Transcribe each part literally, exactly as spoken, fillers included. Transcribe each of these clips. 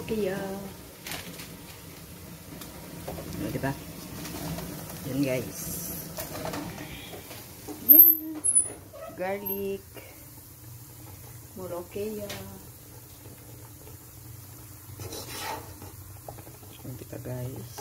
molokia. O, diba? Yan guys. Yan. Garlic. Molokia. Yan kita guys.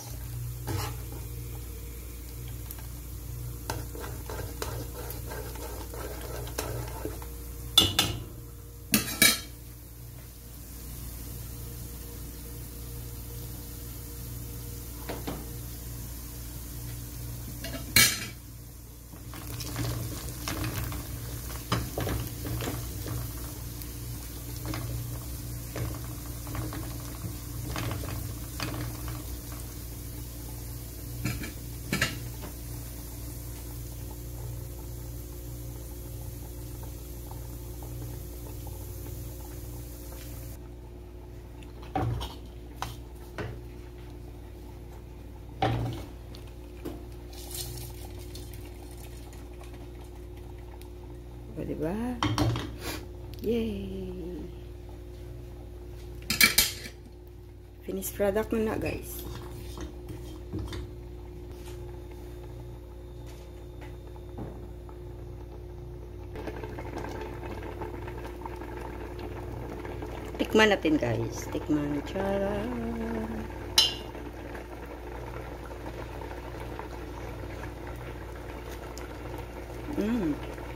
O, diba? Yay! Finished product na na, guys. Tikman natin, guys. Tikman. Charan! Mmm.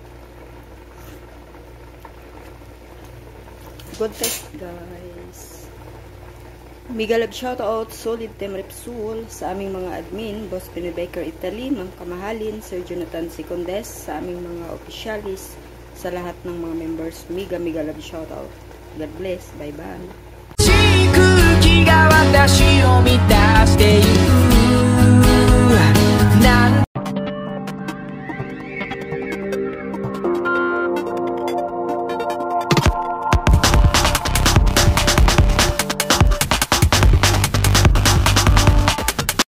Good taste, guys. Migalab shoutout, Solid Team Repsul, sa aming mga admin, Boss Pinibaker Italy, Ma'am Kamahalin, Sir Jonathan Secondes, sa aming mga officialis, sa lahat ng mga members, miga migalab shoutout. God bless. Bye-bye.